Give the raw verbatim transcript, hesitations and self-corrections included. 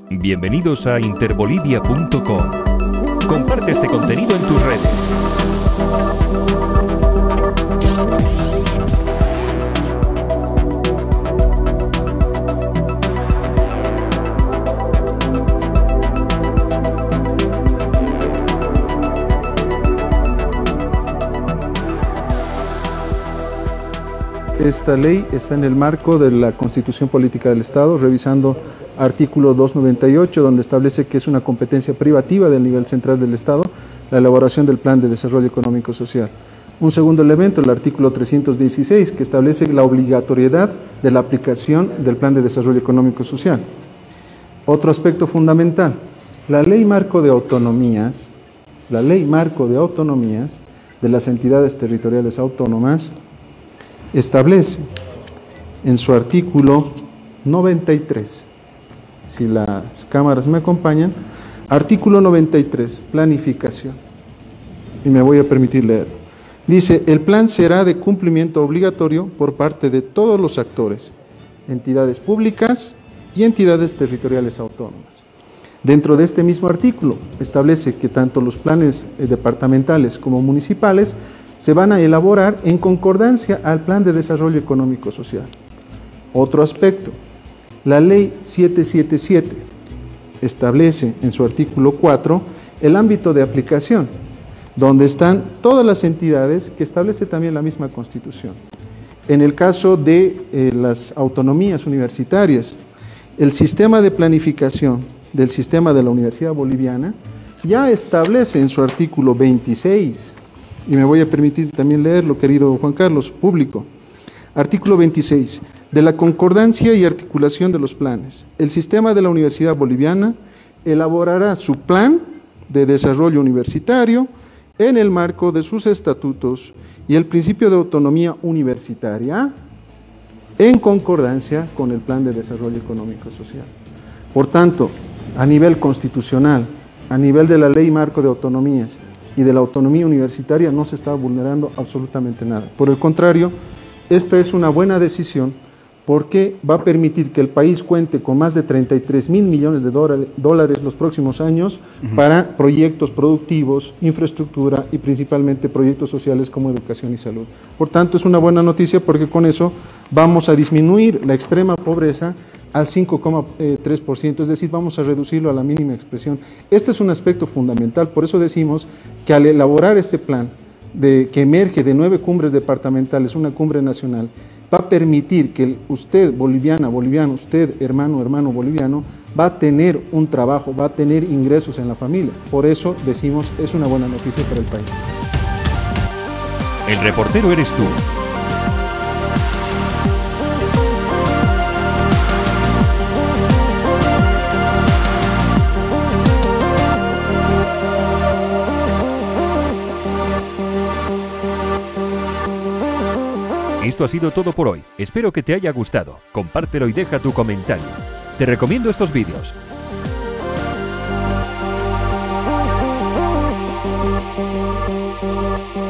Bienvenidos a interbolivia punto com. Comparte este contenido en tus redes. Esta ley está en el marco de la Constitución Política del Estado, revisando artículo doscientos noventa y ocho, donde establece que es una competencia privativa del nivel central del Estado la elaboración del Plan de Desarrollo Económico Social. Un segundo elemento, el artículo trescientos dieciséis, que establece la obligatoriedad de la aplicación del Plan de Desarrollo Económico Social. Otro aspecto fundamental, la Ley Marco de Autonomías, la Ley Marco de Autonomías de las entidades territoriales autónomas, establece en su artículo noventa y tres, si las cámaras me acompañan, artículo noventa y tres, planificación, y me voy a permitir leer. Dice, el plan será de cumplimiento obligatorio por parte de todos los actores, entidades públicas y entidades territoriales autónomas. Dentro de este mismo artículo establece que tanto los planes eh, departamentales como municipales se van a elaborar en concordancia al Plan de Desarrollo Económico Social. Otro aspecto, la Ley setecientos setenta y siete establece en su artículo cuatro el ámbito de aplicación, donde están todas las entidades que establece también la misma Constitución. En el caso de eh, las autonomías universitarias, el sistema de planificación del sistema de la Universidad Boliviana ya establece en su artículo veintiséis, y me voy a permitir también leerlo, querido Juan Carlos, público. Artículo veintiséis. De la concordancia y articulación de los planes. El sistema de la Universidad Boliviana elaborará su plan de desarrollo universitario en el marco de sus estatutos y el principio de autonomía universitaria en concordancia con el Plan de Desarrollo Económico Social. Por tanto, a nivel constitucional, a nivel de la Ley Marco de Autonomías y de la autonomía universitaria no se está vulnerando absolutamente nada. Por el contrario, esta es una buena decisión porque va a permitir que el país cuente con más de treinta y tres mil millones de dólares los próximos años uh-huh. para proyectos productivos, infraestructura y principalmente proyectos sociales como educación y salud. Por tanto, es una buena noticia porque con eso vamos a disminuir la extrema pobreza al cinco coma tres por ciento, es decir, vamos a reducirlo a la mínima expresión. Este es un aspecto fundamental, por eso decimos que al elaborar este plan de, que emerge de nueve cumbres departamentales, una cumbre nacional, va a permitir que usted, boliviana, boliviano, usted, hermano, hermano boliviano, va a tener un trabajo, va a tener ingresos en la familia. Por eso decimos, es una buena noticia para el país. El reportero eres tú. Esto ha sido todo por hoy. Espero que te haya gustado. Compártelo y deja tu comentario. Te recomiendo estos vídeos. Thank you.